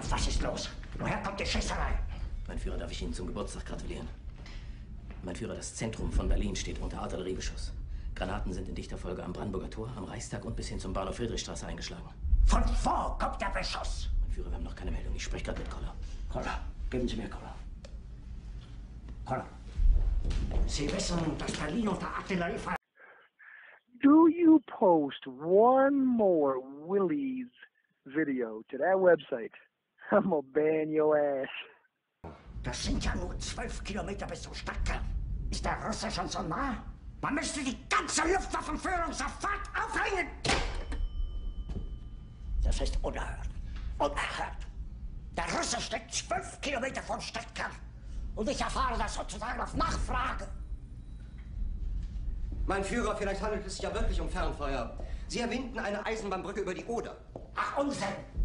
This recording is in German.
Was ist los? Woher kommt die Schießerei? Mein Führer, darf ich Ihnen zum Geburtstag gratulieren? Mein Führer, das Zentrum von Berlin steht unter Artilleriebeschuss. Granaten sind in dichter Folge am Brandenburger Tor, am Reichstag und bis hin zum Bahnhof Friedrichstraße eingeschlagen. Von wo kommt der Beschuss? Mein Führer, wir haben noch keine Meldung. Ich spreche gerade mit Koller. Koller, geben Sie mir Koller. Koller, Sie wissen, dass Berlin unter Artillerie fällt. Do you post one more Willie's video to that website, I'm gonna ban your ass. Das sind ja nur 12 Kilometer bis zum Stadtkern. Ist der Russe schon so nah? Man müsste die ganze Luftwaffenführung sofort aufhängen. Das ist unerhört. Unerhört. Der Russe steckt 12 Kilometer vom Stadtkern. Und ich erfahre das sozusagen auf Nachfrage. Mein Führer, vielleicht handelt es sich ja wirklich um Fernfeuer. Sie erwähnten eine Eisenbahnbrücke über die Oder. Ach, Unsinn!